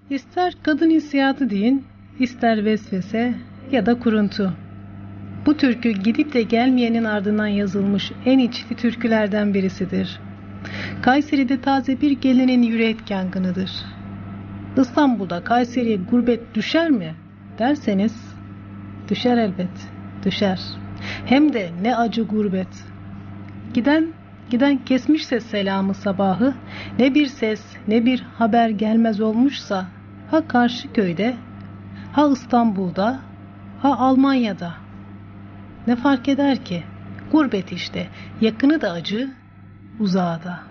İster kadın hissiyatı deyin, ister vesvese ya da kuruntu. Bu türkü gidip de gelmeyenin ardından yazılmış en içli türkülerden birisidir. Kayseri'de taze bir gelinin yürek yangınıdır. İstanbul'da Kayseri'ye gurbet düşer mi derseniz, düşer elbet, düşer. Hem de ne acı gurbet. Giden kesmişse selamı sabahı, ne bir ses ne bir haber gelmez olmuşsa, ha karşı köyde, ha İstanbul'da, ha Almanya'da. Ne fark eder ki? Gurbet işte, yakını da acı, uzağı da.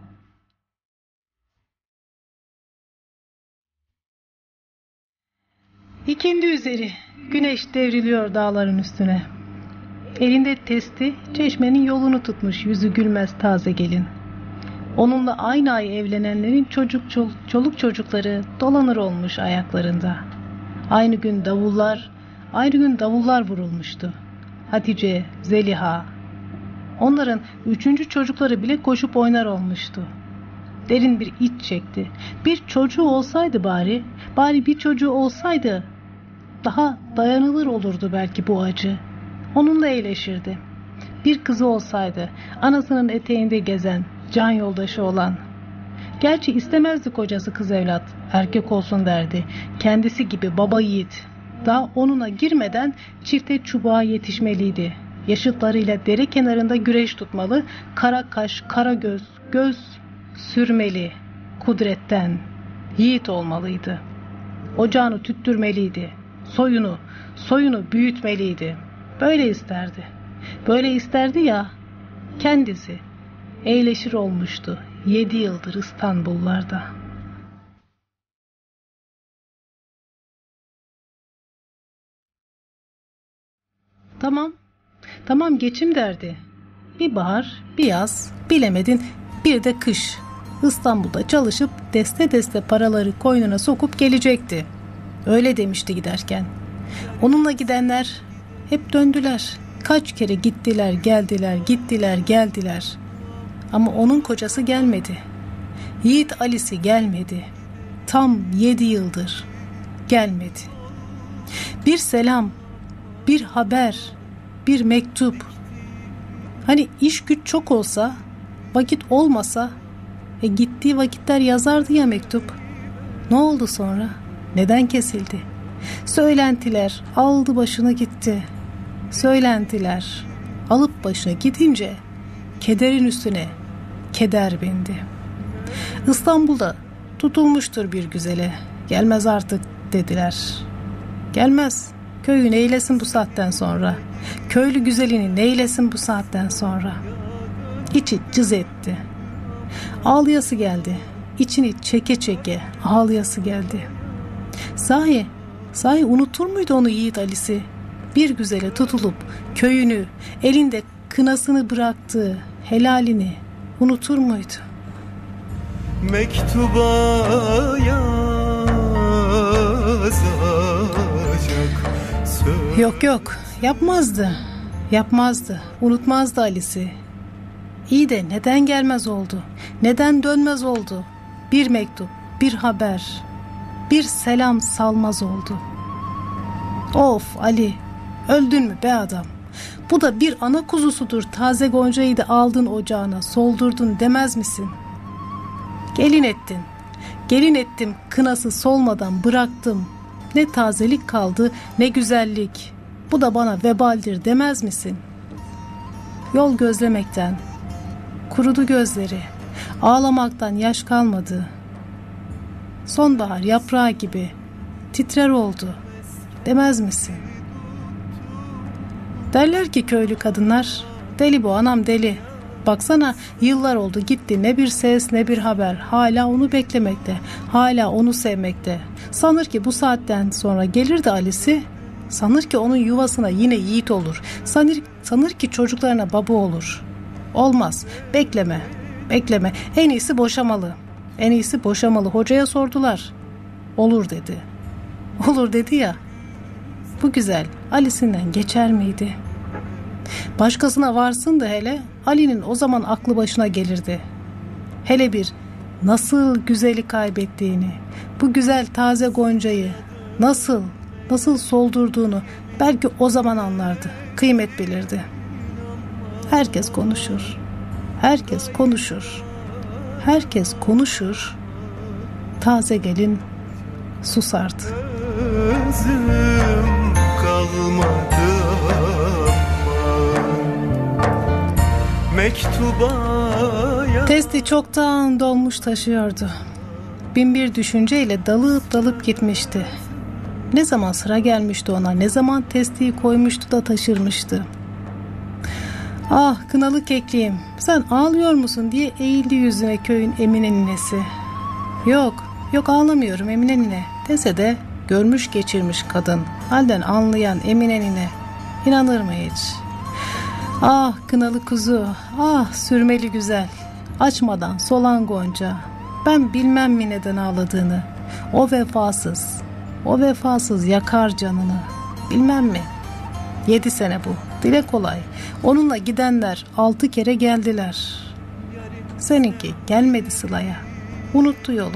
İkindi üzeri, güneş devriliyor dağların üstüne. Elinde testi, çeşmenin yolunu tutmuş yüzü gülmez taze gelin. Onunla aynı ay evlenenlerin çoluk çocukları dolanır olmuş ayaklarında. Aynı gün davullar vurulmuştu. Hatice, Zeliha. Onların 3. çocukları bile koşup oynar olmuştu. Derin bir iç çekti. Bir çocuğu olsaydı bari bir çocuğu olsaydı daha dayanılır olurdu belki bu acı. Onunla iyileşirdi. Bir kızı olsaydı, anasının eteğinde gezen, can yoldaşı olan. Gerçi istemezdi kocası kız evlat, erkek olsun derdi. Kendisi gibi baba yiğit. Daha onuna girmeden çifte çubuğa yetişmeliydi. Yaşıtlarıyla dere kenarında güreş tutmalı, kara kaş, kara göz sürmeli, kudretten yiğit olmalıydı. Ocağını tüttürmeliydi, soyunu büyütmeliydi. Böyle isterdi ya, kendisi eğleşir olmuştu 7 yıldır İstanbullarda. Tamam geçim derdi. Bir bahar, bir yaz, bilemedin bir de kış. İstanbul'da çalışıp deste paraları koynuna sokup gelecekti. Öyle demişti giderken. Onunla gidenler hep döndüler. Kaç kere gittiler geldiler. Ama onun kocası gelmedi. Yiğit Ali'si gelmedi. Tam 7 yıldır gelmedi. Bir selam, bir haber, bir mektup. Hani iş güç çok olsa, vakit olmasa, gittiği vakitler yazardı ya mektup. Ne oldu sonra? Neden kesildi? Söylentiler aldı başını gitti. Söylentiler alıp başına gidince kederin üstüne keder bindi. İstanbul'da tutulmuştur bir güzele. Gelmez artık dediler. Gelmez. Köyü neylesin bu saatten sonra? Köylü güzelini neylesin bu saatten sonra? İçi cız etti. Ağlayası geldi. İçini çeke ağlayası geldi. Sahi unutur muydu onu Yiğit Ali'si? Bir güzele tutulup köyünü, elinde kınasını bıraktığı helalini unutur muydu? Mektuba yazacak Yok yapmazdı, unutmazdı Ali'si. İyi de neden gelmez oldu? Neden dönmez oldu? Bir mektup, bir haber, bir selam salmaz oldu. Of Ali, öldün mü be adam? Bu da bir ana kuzusudur, taze goncayı da aldın ocağına, soldurdun demez misin? Gelin ettim, kınası solmadan bıraktım. Ne tazelik kaldı, ne güzellik. Bu da bana vebaldir demez misin? Yol gözlemekten kurudu gözleri, ağlamaktan yaş kalmadı. Sonbahar yaprağı gibi titrer oldu demez misin? Derler ki köylü kadınlar, deli bu anam deli. Baksana yıllar oldu gitti, ne bir ses ne bir haber. Hala onu beklemekte, hala onu sevmekte. Sanır ki bu saatten sonra gelir de Ali'si, sanır ki onun yuvasına yine yiğit olur. Sanır ki çocuklarına baba olur. Olmaz, bekleme. En iyisi boşamalı. Hocaya sordular. Olur dedi ya. Bu güzel Ali'sinden geçer miydi? Başkasına varsın da hele, Ali'nin o zaman aklı başına gelirdi. Hele bir nasıl güzeli kaybettiğini, bu güzel taze goncayı nasıl soldurduğunu belki o zaman anlardı, kıymet bilirdi. Herkes konuşur, herkes konuşur, herkes konuşur, taze gelin susardı. Özüm kalmadı mektubaya. Testi çoktan dolmuş taşıyordu. Binbir düşünceyle dalıp gitmişti. Ne zaman sıra gelmişti ona, ne zaman testiyi koymuştu da taşırmıştı. Ah kınalı kekliğim, sen ağlıyor musun diye eğildi yüzüne köyün Emine ninesi. Yok ağlamıyorum Emine nine dese de görmüş geçirmiş kadın, halden anlayan Emine nine inanır mı hiç? Ah kınalı kuzu, ah sürmeli güzel, açmadan solan gonca, ben bilmem mi neden ağladığını, o vefasız yakar canını, bilmem mi? 7 sene bu, dile kolay, onunla gidenler 6 kere geldiler. Seninki gelmedi Sıla'ya, unuttu yolu.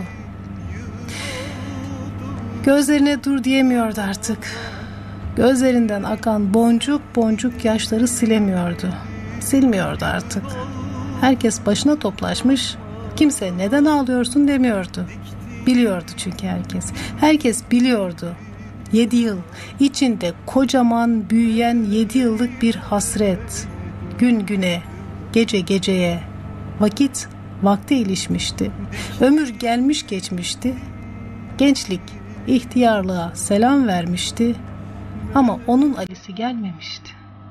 Gözlerine dur diyemiyordu artık. Gözlerinden akan boncuk boncuk yaşları silmiyordu artık. Herkes başına toplaşmış, kimse neden ağlıyorsun demiyordu. Biliyordu çünkü herkes biliyordu. 7 yıl, içinde kocaman büyüyen 7 yıllık bir hasret. Gün güne, gece geceye, vakit vakte ilişmişti. Ömür gelmiş geçmişti. Gençlik ihtiyarlığa selam vermişti. Ama onun Ali'si gelmemişti.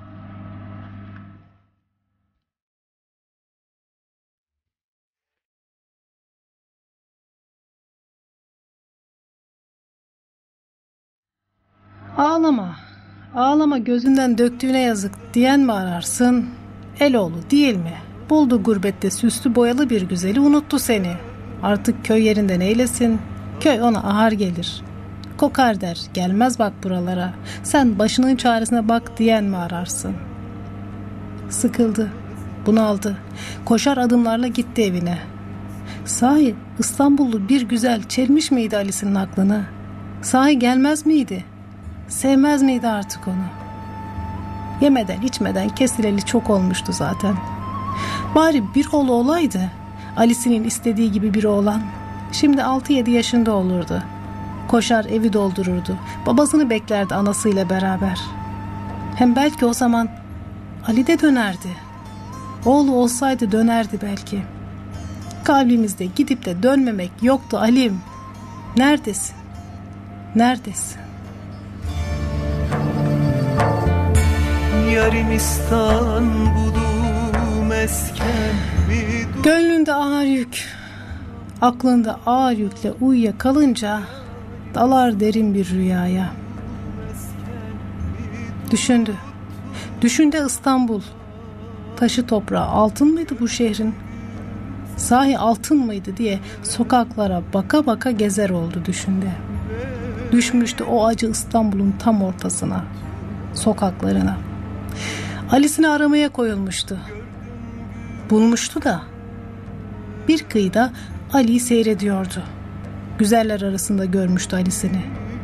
Ağlama gözünden döktüğüne yazık diyen mi ararsın? Eloğlu değil mi? Buldu gurbette süslü boyalı bir güzeli, unuttu seni. Artık köy yerinden eylesin, köy ona ahar gelir. Kokar der, gelmez bak buralara, sen başının çaresine bak diyen mi ararsın? Sıkıldı, bunaldı, koşar adımlarla gitti evine. Sahi İstanbullu bir güzel çelmiş miydi Ali'sinin aklını? Sahi gelmez miydi? Sevmez miydi artık onu? Yemeden içmeden kesileli çok olmuştu zaten. Bari bir oğlu olaydı, Ali'sinin istediği gibi bir oğlan. Şimdi 6-7 yaşında olurdu. Koşar evi doldururdu. Babasını beklerdi anasıyla beraber. Hem belki o zaman Ali de dönerdi. Oğlu olsaydı dönerdi belki. Kavlimizde gidip de dönmemek yoktu Ali'm. Neredesin? Yarim İstanbul'u mesken mi? Gönlünde ağır yük, aklında ağır yükle uyuyakalınca dalar derin bir rüyaya. Düşündü İstanbul. Taşı toprağı altın mıydı bu şehrin? Sahi altın mıydı diye sokaklara baka baka gezer oldu düşünde. Düşmüştü o acı İstanbul'un tam ortasına, sokaklarına. Ali'sini aramaya koyulmuştu. Bulmuştu da bir kıyıda Ali'yi seyrediyordu. Güzeller arasında görmüştü Ali'sini.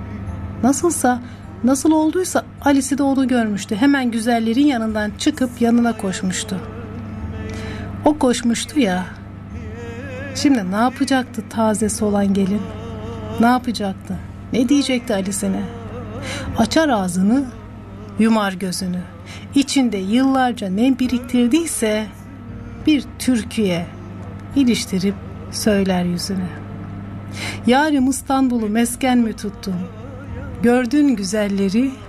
Nasıl olduysa Ali'si de onu görmüştü. Hemen güzellerin yanından çıkıp yanına koşmuştu. O koşmuştu ya. Şimdi ne yapacaktı tazesi olan gelin? Ne yapacaktı? Ne diyecekti Ali'sine? Açar ağzını, yumar gözünü. İçinde yıllarca ne biriktirdiyse bir türküye iliştirip söyler yüzüne. Yarim İstanbul'u mesken mi tuttun? Gördün güzelleri,